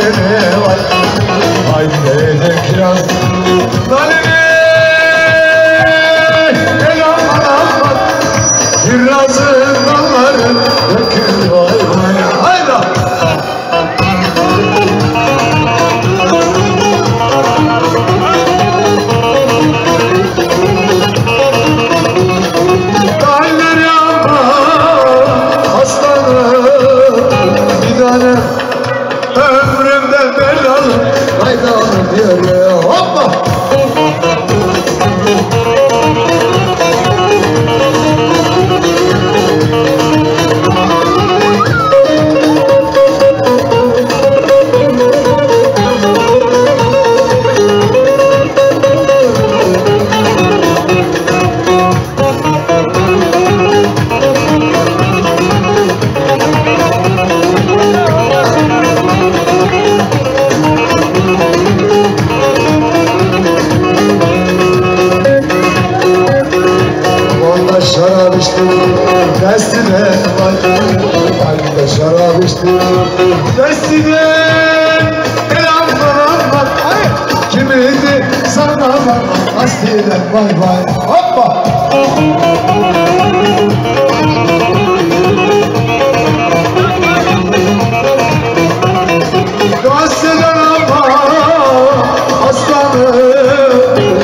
halini var. Haydi kiraz nalini el aman aman kirazın dalları dökül vay vay. Hayda dalları aman aslanım bir tane ömrümde belalı hayda diyor hoppa. Şarap içtim, destine var. Halde şarap içtim, destine elam var. Kimiydi sana var, astiyle vay vay. Hoppa! Gazeteden ama aslanım